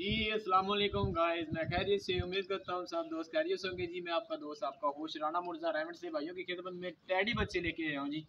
जी अस्सलाम वालेकुम गाइस, मैं खैरियत से उम्मीद करता हूँ सब दोस्त खैरियत से होंगे। जी मैं आपका दोस्त आपका होश राना मुर्जा रहमत से भाइयों की खिदमत में टैडी बच्चे लेके आया हूँ जी।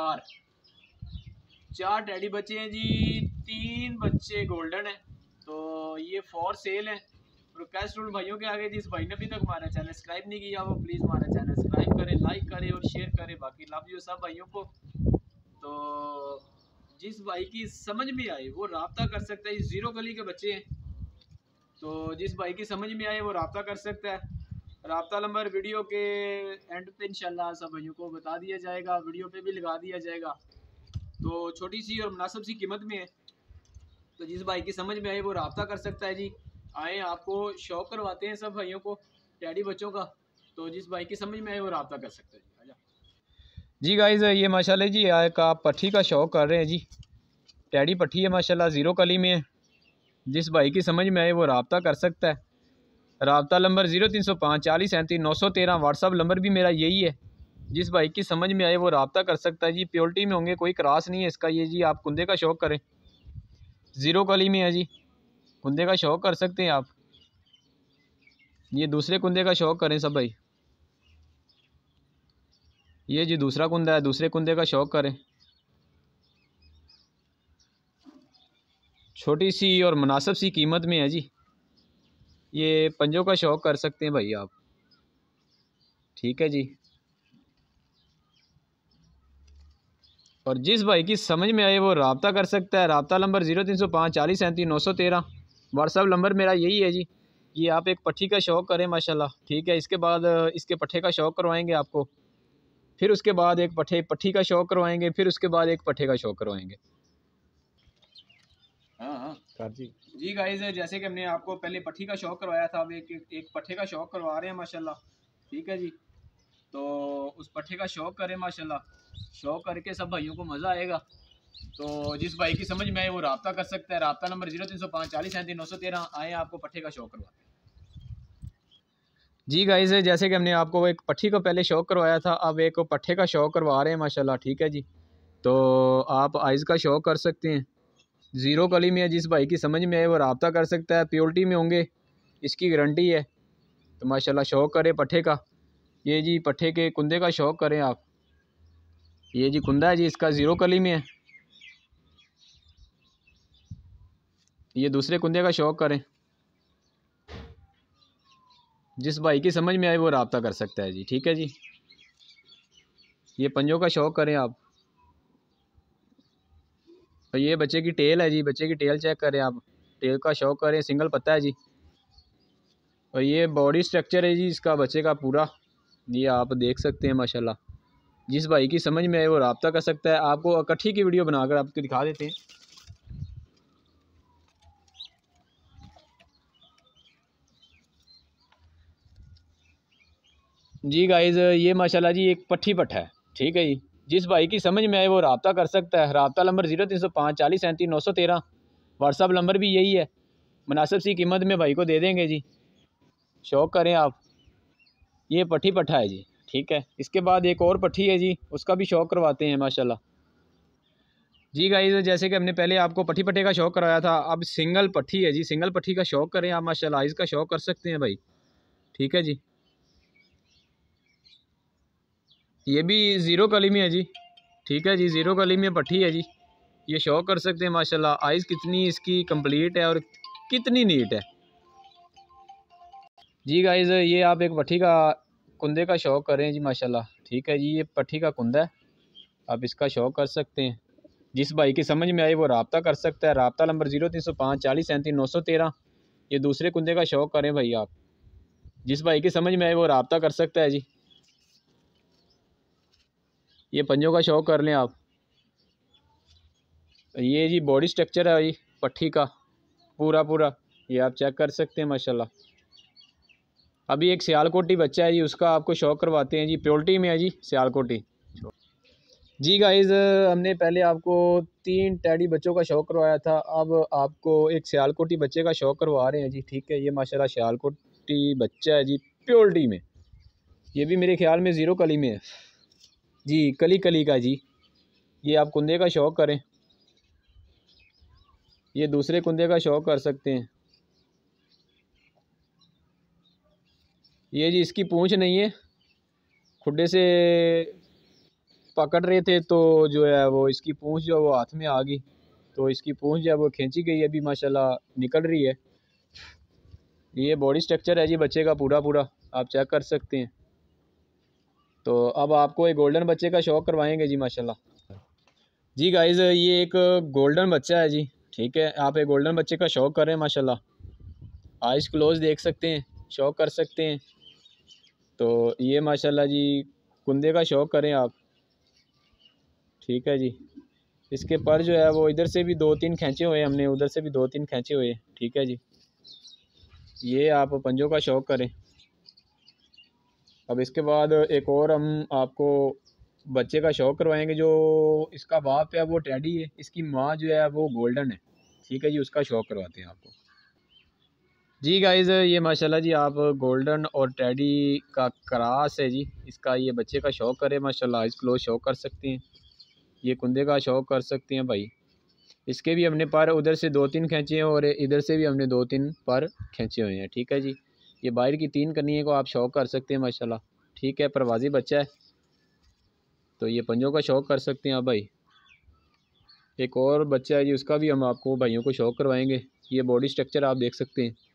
चार टैडी बच्चे हैं जी। तीन बच्चे गोल्डन है, तो ये फॉर सेल है। रिक्वेस्ट रूल भाइयों के आगे, जिस भाई ने अभी तक हमारा चैनल सब्सक्राइब नहीं किया वो प्लीज़ हमारा चैनल सब्सक्राइब करें, लाइक करें और शेयर करें। बाकी लव यू सब भाइयों को। तो जिस भाई की समझ में आए वो राब्ता कर सकता है। जीरो गली के बच्चे हैं, तो जिस भाई की समझ में आए वो रब्ता कर सकता है। रब्ता नंबर वीडियो के एंड पे इंशाल्लाह सब भाइयों को बता दिया जाएगा, वीडियो पे भी लगा दिया जाएगा। तो छोटी सी और मुनासिब सी कीमत में है, तो जिस भाई की समझ में आए वो रब्ता कर सकता है जी। आए आपको शौक करवाते हैं सब भाइयों को टैडी बच्चों का, तो जिस भाई की समझ में आए वो रब्ता कर सकता है जी। आजा जी गाइज़, ये माशाल्लाह जी एक आप पट्ठी का शौक़ कर रहे हैं जी। टैडी पट्ठी है माशाल्लाह, ज़ीरो कली में है। जिस भाई की समझ में आए वो रब्ता कर सकता है। रब्ता नंबर 0305 40 37 913, व्हाट्सअप नंबर भी मेरा यही है। जिस भाई की समझ में आए वो रब्ता कर सकता है जी। प्योरिटी में होंगे, कोई क्रॉस नहीं है इसका। ये जी आप कुंदे का शौक़ करें, ज़ीरो कली में है जी, कुंदे का शौक़ कर सकते हैं आप। ये दूसरे कुंदे का शौक़ करें सब भाई। ये जी दूसरा कुंदा है, दूसरे कुंदे का शौक़ करें। छोटी सी और मुनासिब सी कीमत में है जी। ये पंजों का शौक़ कर सकते हैं भाई आप, ठीक है जी। और जिस भाई की समझ में आए वो रब्ता कर सकता है। रब्ता नंबर 0305 40 37 913, व्हाट्सअप नंबर मेरा यही है जी। ये आप एक पट्ठी का शौक़ करें माशाल्लाह, ठीक है। इसके बाद इसके पट्ठे का शौक़ करवाएंगे आपको, फिर उसके बाद एक पट्ठी का शौक़ करवाएंगे, फिर उसके बाद एक पट्ठे का शौक़ करवाएंगे। हाँ सर जी। जी गाइस, जैसे कि हमने आपको पहले पट्ठी का शौक करवाया था, अब एक पट्ठे का शौक करवा रहे हैं माशाल्लाह, ठीक है जी। तो उस पट्ठे का शौक करें माशाल्लाह, शौक करके सब भाइयों को मज़ा आएगा। तो जिस भाई की समझ में आए वो रब्ता कर सकता है। रब्ता नंबर 0305 40 37 913। आए आपको पट्ठे का शौक करवाते हैं जी गाइस, जैसे कि हमने आपको एक पट्ठी का पहले शौक़ करवाया था, अब एक पट्ठे का शौक़ करवा रहे हैं माशाल्लाह, ठीक है जी। तो आप आइज़ का शौक़ कर सकते हैं। ज़ीरो कली में है, जिस भाई की समझ में आए वो रब्ता कर सकता है। प्योरिटी में होंगे, इसकी गारंटी है। तो माशाल्लाह शौक़ करें पट्ठे का। ये जी पट्ठे के कुंदे का शौक़ करें आप। ये जी कुंदा है जी, इसका ज़ीरो कली में है। ये दूसरे कुंदे का शौक़ करें। जिस भाई की समझ में आए वो रब्ता कर सकता है जी, ठीक है जी। ये पंजों का शौक़ करें आप। और ये बच्चे की टेल है जी, बच्चे की टेल चेक करें आप। टेल का शौक़ करें, सिंगल पत्ता है जी। और ये बॉडी स्ट्रक्चर है जी इसका बच्चे का पूरा, ये आप देख सकते हैं माशाल्लाह। जिस भाई की समझ में आए वो रब्ता कर सकता है। आपको इकट्ठी की वीडियो बनाकर आपको दिखा देते हैं। जी गाइज़, ये माशाल्लाह जी एक पट्ठी पट्ठा है, ठीक है जी। जिस भाई की समझ में आए वो रब्ता कर सकता है। रब्ता नंबर 0305 40 37 913, व्हाट्सअप नंबर भी यही है। मुनासिब सी कीमत में भाई को दे देंगे जी, शौक़ करें आप। ये पट्ठी पट्ठा है जी, ठीक है। इसके बाद एक और पट्ठी है जी, उसका भी शौक़ करवाते हैं माशाल्लाह। जी गाइस, जैसे कि हमने पहले आपको पट्ठी पट्टे का शौक़ कराया था, अब सिंगल पट्ठी है जी। सिंगल पट्ठी का शौक़ करें आप माशाल्लाह, इसका शौक़ कर सकते हैं भाई, ठीक है जी। ये भी ज़ीरो कली में है जी, ठीक है जी। ज़ीरो कली में पट्ठी है जी, ये शौक़ कर सकते हैं माशाल्लाह। आइज़ कितनी इसकी कंप्लीट है और कितनी नीट है जी गाइज़। ये आप एक पट्ठी का कुंदे का शौक़ करें जी माशाल्लाह, ठीक है जी। ये पट्ठी का कुंदा है, आप इसका शौक़ कर सकते हैं। जिस भाई की समझ में आए वो रब्ता कर सकता है। रब्ता नंबर 0305 40 37 913। ये दूसरे कुंदे का शौक़ करें भाई आप। जिस भाई की समझ में आए वो रब्ता कर सकता है जी। ये पंजों का शौक़ कर लें आप। ये जी बॉडी स्ट्रक्चर है जी पट्ठी का पूरा, ये आप चेक कर सकते हैं माशाल्लाह। अभी एक सियालकोटी बच्चा है जी, उसका आपको शौक़ करवाते हैं जी। प्योरिटी में है जी सियालकोटी। जी गाइज़, हमने पहले आपको 3 टैडी बच्चों का शौक़ करवाया था, अब आपको एक सियालकोटी बच्चे का शौक़ करवा रहे हैं जी, ठीक है। ये माशाल्लाह सियालकोटी बच्चा है जी, प्योरिटी में। ये भी मेरे ख्याल में ज़ीरो कली में है जी, कली का जी। ये आप कुंदे का शौक़ करें, ये दूसरे कुंदे का शौक़ कर सकते हैं। ये जी इसकी पूंछ नहीं है, खुड्डे से पकड़ रहे थे तो जो है वो इसकी पूंछ जो है वो हाथ में आ गई, तो इसकी पूंछ जो है वो खींची गई, अभी माशाल्लाह निकल रही है। ये बॉडी स्ट्रक्चर है जी बच्चे का पूरा पूरा, आप चेक कर सकते हैं। तो अब आपको एक गोल्डन बच्चे का शौक करवाएंगे जी माशाल्लाह। जी गाइज़ ये एक गोल्डन बच्चा है जी, ठीक है। आप एक गोल्डन बच्चे का शौक कर रहे हैं माशाल्लाह, आइज़ क्लोज देख सकते हैं, शौक कर सकते हैं। तो ये माशाल्लाह जी कुंदे का शौक करें आप, ठीक है जी। इसके पर जो है वो इधर से भी 2-3 खींचे हुए हमने, उधर से भी 2-3 खींचे हुए, ठीक है जी। ये आप पंजों का शौक करें। अब इसके बाद एक और हम आपको बच्चे का शौक करवाएंगे। जो इसका बाप है वो टेडी है, इसकी माँ जो है वो गोल्डन है, ठीक है जी। उसका शौक करवाते हैं आपको। जी गाइज़ ये माशाल्लाह जी आप गोल्डन और टेडी का क्रॉस है जी, इसका ये बच्चे का शौक करें माशाल्लाह, इस क्लोज शौक कर सकते हैं, ये कुंदे का शौक कर सकते हैं भाई। इसके भी हमने पर उधर से 2-3 खींचे हैं और इधर से भी हमने 2-3 पर खींचे हुए हैं, ठीक है जी। ये बाहर की 3 कनियों को आप शौक कर सकते हैं माशाल्लाह, ठीक है। परवाज़ी बच्चा है तो ये पंजों का शौक कर सकते हैं आप भाई। एक और बच्चा है जी, उसका भी हम आपको भाइयों को शौक करवाएंगे। ये बॉडी स्ट्रक्चर आप देख सकते हैं।